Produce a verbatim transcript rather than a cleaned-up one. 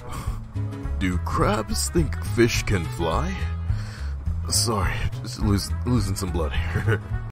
Do crabs think fish can fly? Sorry, just lose, losing some blood here.